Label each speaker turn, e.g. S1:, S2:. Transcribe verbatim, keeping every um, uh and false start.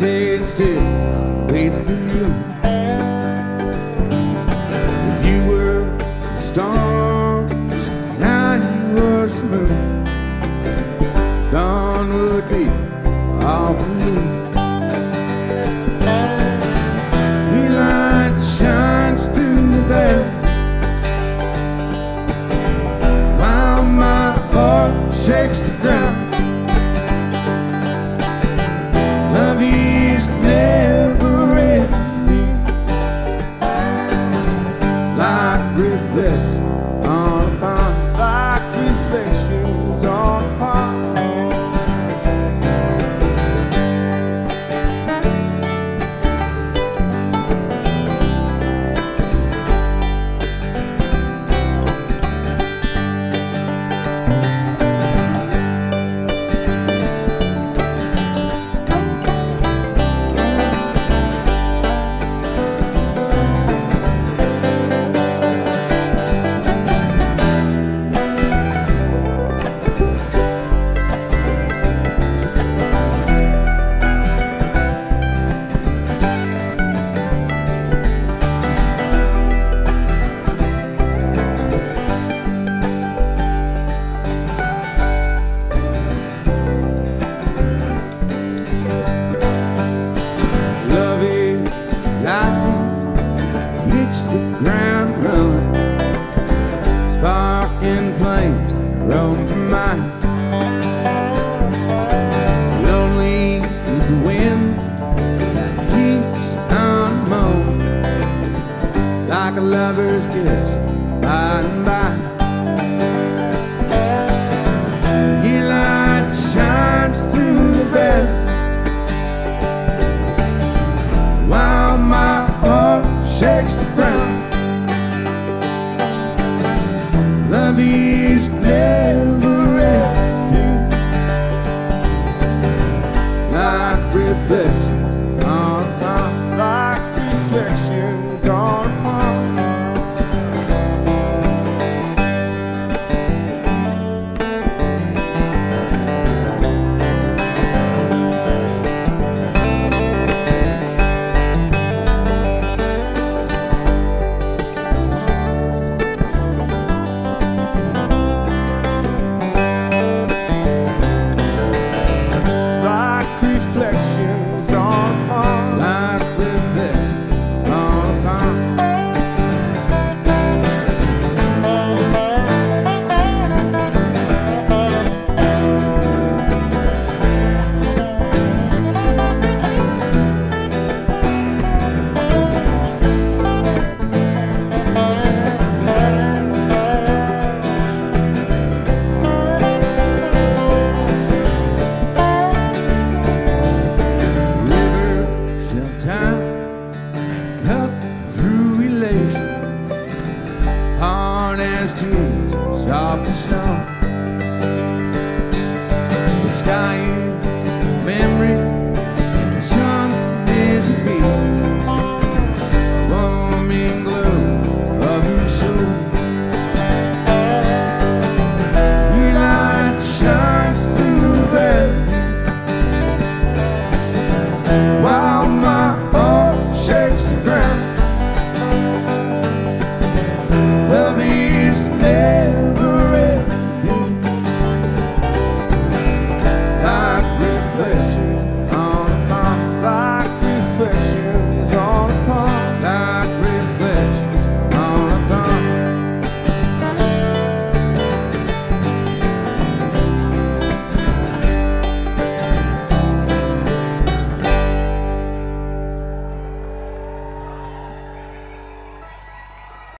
S1: stayed still, I'd wait for you. If you were the stars, now you were the moon, dawn would be all for you. Your light shines through the veil, while my heart shakes the ground. Love is never ending, like reflections on a pond, like reflections on a pond. The ground running, sparking flames like a roam from mine. Lonely is the wind that keeps on mowing, like a lover's kiss by and by. Your light shines through the veil, while my heart shakes the ground. Love is never ending, like reflections on a pond, like reflections on a pond. Reflections on a pond, like reflections on a pond. Hard as tears, soft as snow. The sky is